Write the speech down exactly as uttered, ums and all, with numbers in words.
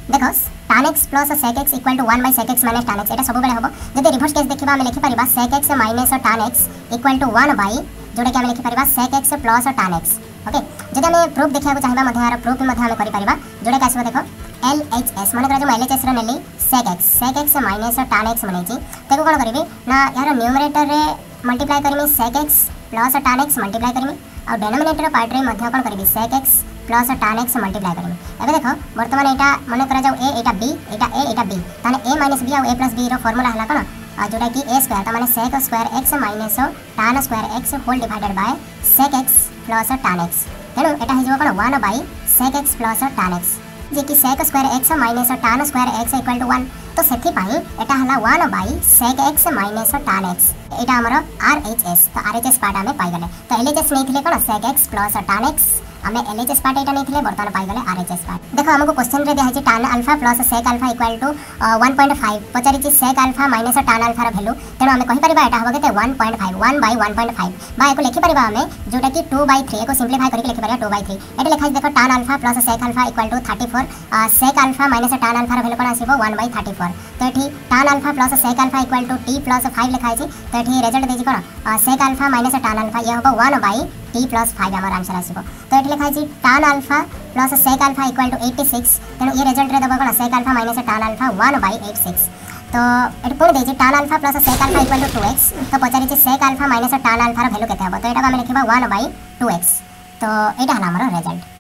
देखो tan x plus sec x equal to one by sec x minus tan x एटा सब बेले हबो जदि रिवर्स केस देखिबा हम लिखि परिबा sec x minus tan x equal to one by जोडे के हम लिखि परिबा sec x plus tan x okay जदि हम प्रूफ देखिया को चाहिबा मध्ये यार प्रूफ मध्ये हम करि परिबा जोडे का आसीबो देखो L H S माने करा जो L H S रो नेली sec x sec x minus tan x मने छी तेको कोन करबी ना यार न्यूमरेटर रे मल्टीप्लाई करमी sec x plus tan x multiply करमी और डिनोमिनेटर पार्ट रे मध्ये कोन करबी sec x plus tan x multiply करमी एबे देखो वर्तमान एटा माने करा जाऊ a Etah b Etah a Etah b ताने a माइनस b और a प्लस b रो फार्मूला हला कोन जोटा कि a स्क्वायर त माने sec square x minus tan square x whole divided by sec x plus tan x तेनो एटा हे जो कोन one by sec x plus tan x जे कि sec square x minus tan square x equal to one तो सेथि पाई एटा हला one by sec x minus tan x एटा हमरो R H S तो R H S पार्ट हमें पाई गले तो L H S नेथिले कोन sec x plus tan x हमें L H S पार्ट एटा नेथिले वर्तमान पाई गले R H S पार्ट देखो हमको क्वेश्चन रे दिया है tan alpha plus sec alpha equal to one point five पचारि छि sec alpha minus tan alpha रा वैल्यू तेनो हमें कहि परिबा एटा हबो केते one point five one by one point five बा एको लिखि परिबा हमें जोटा कि टू बाय थ्री एको सिंपलीफाई करके लिखि परिबा टू बाय थ्री एटा लिखा देखो tan alpha plus sec alpha equal to thirty four sec alpha minus tan alpha रा वैल्यू कोन आसीबो वन बाय थर्टी फोर तो एठी tan alpha plus sec alpha equal to t plus five लिखा छि तो एठी रिजल्ट देछि कोन sec alpha minus tan alpha ये हबो one by t plus five हमर आंसर आसीबो तो एठी लिखा छि tan alpha plus sec alpha equal to eighty six तेनो ये रिजल्ट रे दबो कोन sec alpha minus tan alpha one by eighty six तो एठी पुणी देछि tan alpha plus sec alpha equal to two x तो पचारि छि sec alpha minus tan alpha रा वैल्यू केते हबो तो एटा हम लिखिबा वन बाय टू एक्स तो एटा हला हमर रिजल्ट।